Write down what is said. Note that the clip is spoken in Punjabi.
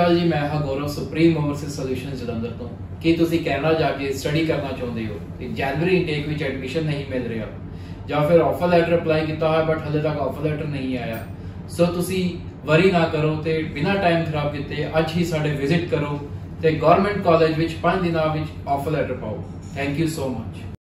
अकाल जी, मैं हाँ Gaurav supreme overseas solutions Jalandhar तो कि तुसी कैनेडा जाके स्टडी करना चाहते हो ते जनवरी इनटेक विच एडमिशन नहीं मिल रहा ਜਾਂ ਫਿਰ ਆਫਰ ਲੈਟਰ ਅਪਲਾਈ ਕੀਤਾ ਹੋਇਆ ਬਟ ਹਲੇ ਤੱਕ ਆਫਰ ਲੈਟਰ ਨਹੀਂ ਆਇਆ। ਸੋ ਤੁਸੀਂ ਵਰੀ ਨਾ ਕਰੋ ਤੇ ਬਿਨਾਂ ਟਾਈਮ ਖਰਾਬ ਕੀਤੇ ਅੱਜ ਹੀ ਸਾਡੇ ਵਿਜ਼ਿਟ ਕਰੋ ਤੇ ਗਵਰਨਮੈਂਟ ਕਾਲਜ ਵਿੱਚ 5 ਦਿਨਾਂ ਵਿੱਚ ਆਫਰ ਲੈਟਰ ਪਾਓ। Thank you so much.